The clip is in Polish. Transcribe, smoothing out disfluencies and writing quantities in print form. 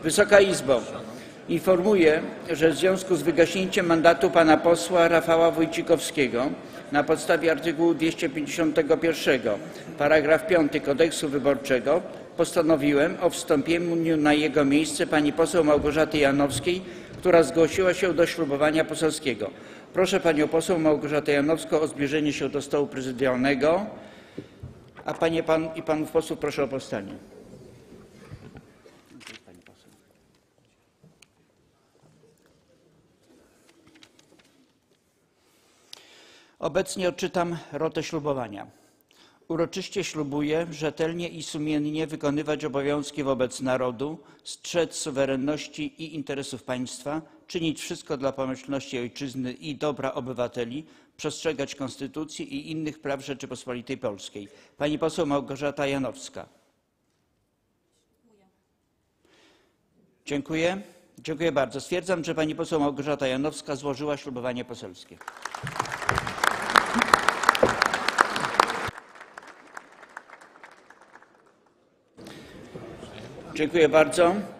Wysoka Izbo, informuję, że w związku z wygaśnięciem mandatu pana posła Rafała Wójcikowskiego na podstawie artykułu 251 paragraf 5 Kodeksu Wyborczego postanowiłem o wstąpieniu na jego miejsce pani poseł Małgorzaty Janowskiej, która zgłosiła się do ślubowania poselskiego. Proszę panią poseł Małgorzatę Janowską o zbliżenie się do stołu prezydialnego, a panie i panów posłów proszę o powstanie. Obecnie odczytam rotę ślubowania. Uroczyście ślubuję rzetelnie i sumiennie wykonywać obowiązki wobec narodu, strzec suwerenności i interesów państwa, czynić wszystko dla pomyślności ojczyzny i dobra obywateli, przestrzegać Konstytucji i innych praw Rzeczypospolitej Polskiej. Pani poseł Małgorzata Janowska. Dziękuję. Dziękuję bardzo. Stwierdzam, że pani poseł Małgorzata Janowska złożyła ślubowanie poselskie. Dziękuję bardzo.